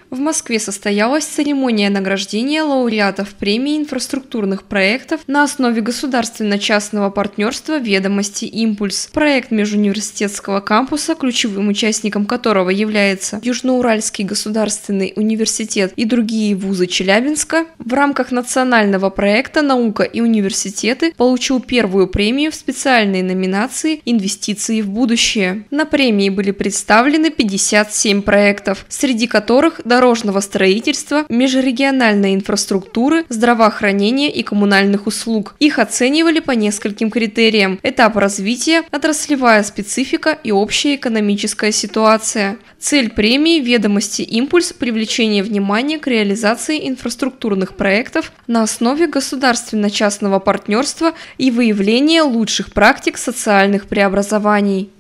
В Москве состоялась церемония награждения лауреатов премии инфраструктурных проектов на основе государственно-частного партнерства «Ведомости. Импульс». Проект межуниверситетского кампуса, ключевым участником которого является Южноуральский государственный университет и другие вузы Челябинска, в рамках национального проекта «Наука и университеты» получил первую премию в специальной номинации «Инвестиции в будущее». На премии были представлены 57 проектов, среди которых дорожного строительства, межрегиональной инфраструктуры, здравоохранения и коммунальных услуг. Их оценивали по нескольким критериям: этап развития, отраслевая специфика и общая экономическая ситуация. Цель премии «Ведомости. Импульс» – привлечение внимания к реализации инфраструктурных проектов на основе государственно-частного партнерства и выявление лучших практик социальных преобразований.